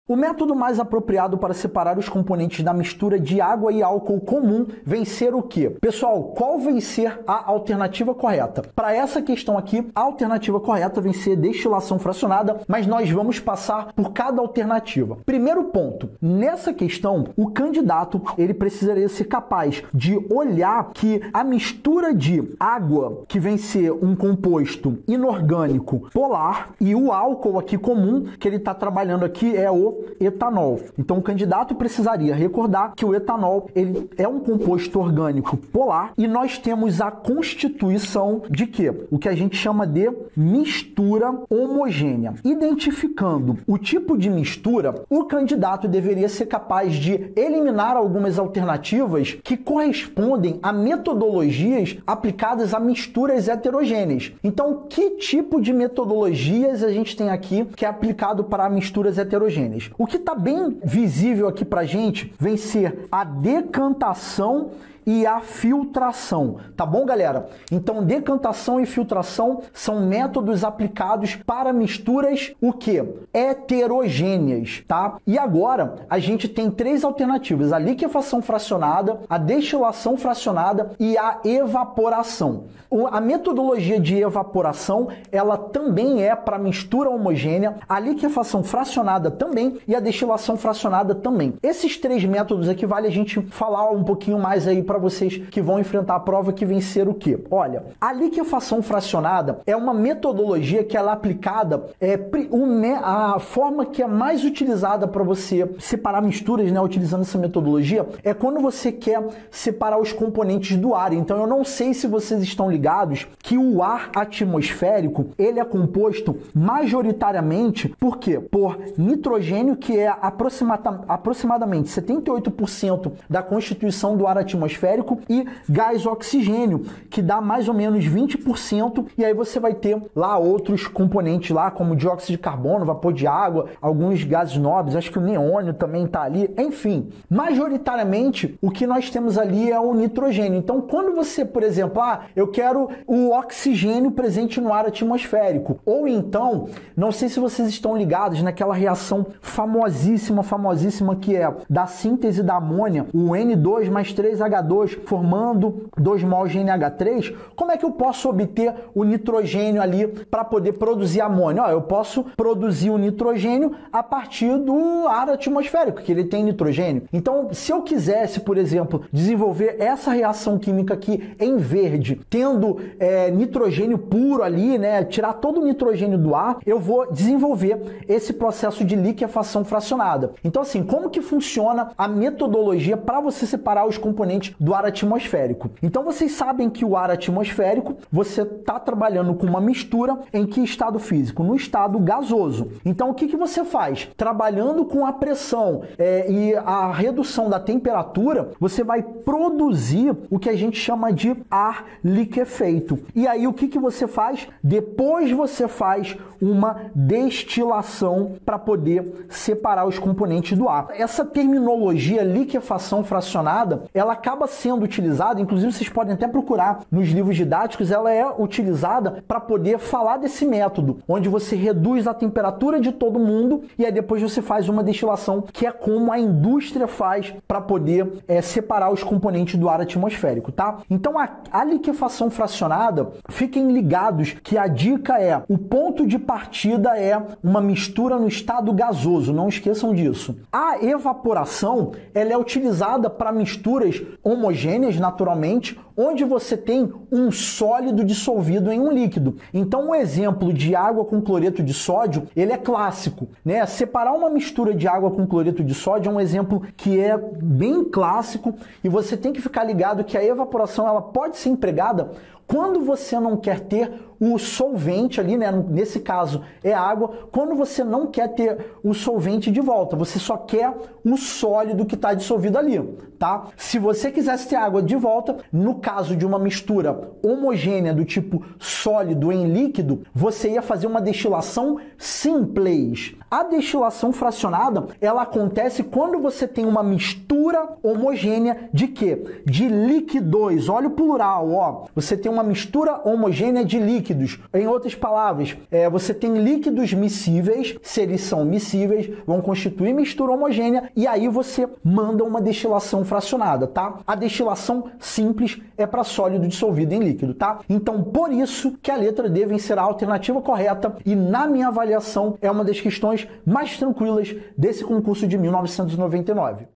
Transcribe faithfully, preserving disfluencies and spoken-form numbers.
O método mais apropriado para separar os componentes da mistura de água e álcool comum vem ser o quê? Pessoal, qual vem ser a alternativa correta? Para essa questão aqui, a alternativa correta vem ser destilação fracionada, mas nós vamos passar por cada alternativa. Primeiro ponto, nessa questão, o candidato ele precisaria ser capaz de olhar que a mistura de água, que vem ser um composto inorgânico polar, e o álcool aqui comum, que ele está trabalhando aqui, é o etanol. Então o candidato precisaria recordar que o etanol ele é um composto orgânico polar e nós temos a constituição de quê? O que a gente chama de mistura homogênea. Identificando o tipo de mistura, o candidato deveria ser capaz de eliminar algumas alternativas que correspondem a metodologias aplicadas a misturas heterogêneas. Então, que tipo de metodologias a gente tem aqui que é aplicado para misturas heterogêneas? O que está bem visível aqui para a gente vem ser a decantação e a filtração, tá bom, galera? Então, decantação e filtração são métodos aplicados para misturas, o quê? Heterogêneas, tá? E agora, a gente tem três alternativas, a liquefação fracionada, a destilação fracionada e a evaporação. A metodologia de evaporação, ela também é para mistura homogênea, a liquefação fracionada também e a destilação fracionada também. Esses três métodos aqui vale a gente falar um pouquinho mais aí para vocês que vão enfrentar a prova, que vencer o quê? Olha, a liquefação fracionada é uma metodologia que ela é aplicada, é a forma que é mais utilizada para você separar misturas, né, utilizando essa metodologia, é quando você quer separar os componentes do ar. Então eu não sei se vocês estão ligados que o ar atmosférico, ele é composto majoritariamente, por quê? Por nitrogênio, que é aproximada, aproximadamente setenta e oito por cento da constituição do ar atmosférico, e gás oxigênio, que dá mais ou menos vinte por cento, e aí você vai ter lá outros componentes lá, como dióxido de carbono, vapor de água, alguns gases nobres, acho que o neônio também está ali, enfim. Majoritariamente, o que nós temos ali é o nitrogênio. Então, quando você, por exemplo, ah, eu quero o oxigênio presente no ar atmosférico, ou então, não sei se vocês estão ligados naquela reação famosíssima, famosíssima que é da síntese da amônia, o N dois mais três H dois, formando dois mols de N H três, como é que eu posso obter o nitrogênio ali para poder produzir amônia? Ó, eu posso produzir o nitrogênio a partir do ar atmosférico, que ele tem nitrogênio. Então, se eu quisesse, por exemplo, desenvolver essa reação química aqui em verde, tendo é, nitrogênio puro ali, né, tirar todo o nitrogênio do ar, eu vou desenvolver esse processo de liquefação fracionada. Então, assim, como que funciona a metodologia para você separar os componentes do ar atmosférico? Então, vocês sabem que o ar atmosférico, você está trabalhando com uma mistura em que estado físico? No estado gasoso. Então, o que, que você faz? Trabalhando com a pressão é, e a redução da temperatura, você vai produzir o que a gente chama de ar liquefeito. E aí, o que, que você faz? Depois você faz uma destilação para poder separar os componentes do ar. Essa terminologia liquefação fracionada, ela acaba sendo utilizada, inclusive vocês podem até procurar nos livros didáticos, ela é utilizada para poder falar desse método, onde você reduz a temperatura de todo mundo e aí depois você faz uma destilação, que é como a indústria faz para poder é, separar os componentes do ar atmosférico, tá? Então a, a liquefação fracionada, fiquem ligados que a dica é, o ponto de partida é uma mistura no estado gasoso, não esqueçam disso. A evaporação, ela é utilizada para misturas homogêneas, naturalmente, onde você tem um sólido dissolvido em um líquido. Então, o exemplo de água com cloreto de sódio, ele é clássico, né? Separar uma mistura de água com cloreto de sódio é um exemplo que é bem clássico, e você tem que ficar ligado que a evaporação, ela pode ser empregada quando você não quer ter o solvente ali, né? Nesse caso é água, quando você não quer ter o solvente de volta, você só quer o sólido que está dissolvido ali, tá? Se você quisesse ter água de volta, no caso de uma mistura homogênea do tipo sólido em líquido, você ia fazer uma destilação simples. A destilação fracionada, ela acontece quando você tem uma mistura homogênea de quê? De líquidos. Olha o plural, ó. Você tem uma mistura homogênea de líquidos. Em outras palavras, é, você tem líquidos miscíveis, se eles são miscíveis, vão constituir mistura homogênea e aí você manda uma destilação fracionada, tá? A destilação simples é para sólido dissolvido em líquido, tá? Então, por isso que a letra D vem ser a alternativa correta e, na minha avaliação, é uma das questões mais tranquilas desse concurso de mil novecentos e noventa e nove.